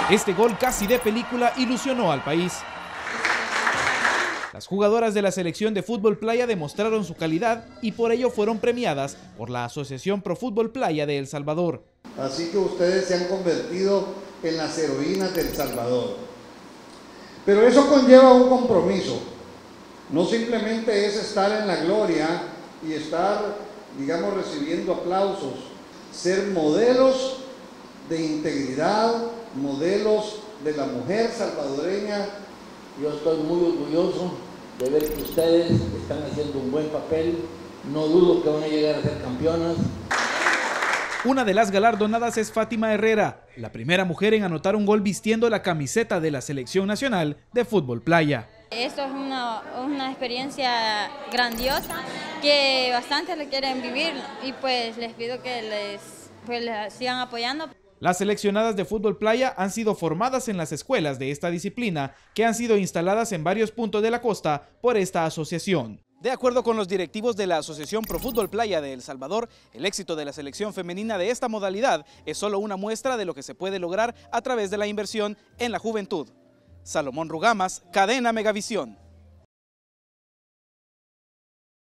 Este gol casi de película ilusionó al país. Las jugadoras de la selección de fútbol playa demostraron su calidad y por ello fueron premiadas por la Asociación Pro Fútbol Playa de El Salvador. Así que ustedes se han convertido en las heroínas del Salvador. Pero eso conlleva un compromiso. No simplemente es estar en la gloria y estar, digamos, recibiendo aplausos. Ser modelos de integridad, modelos de la mujer salvadoreña. Yo estoy muy orgulloso de ver que ustedes están haciendo un buen papel. No dudo que van a llegar a ser campeonas. Una de las galardonadas es Fátima Herrera, la primera mujer en anotar un gol vistiendo la camiseta de la Selección Nacional de Fútbol Playa. Esto es una experiencia grandiosa que bastante le quieren vivir y pues les pido que les sigan apoyando. Las seleccionadas de fútbol playa han sido formadas en las escuelas de esta disciplina que han sido instaladas en varios puntos de la costa por esta asociación. De acuerdo con los directivos de la Asociación Pro Fútbol Playa de El Salvador, el éxito de la selección femenina de esta modalidad es solo una muestra de lo que se puede lograr a través de la inversión en la juventud. Salomón Rugamas, Cadena Megavisión.